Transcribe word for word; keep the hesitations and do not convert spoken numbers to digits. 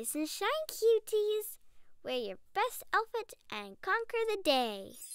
Rise and shine, cuties! Wear your best outfit and conquer the day!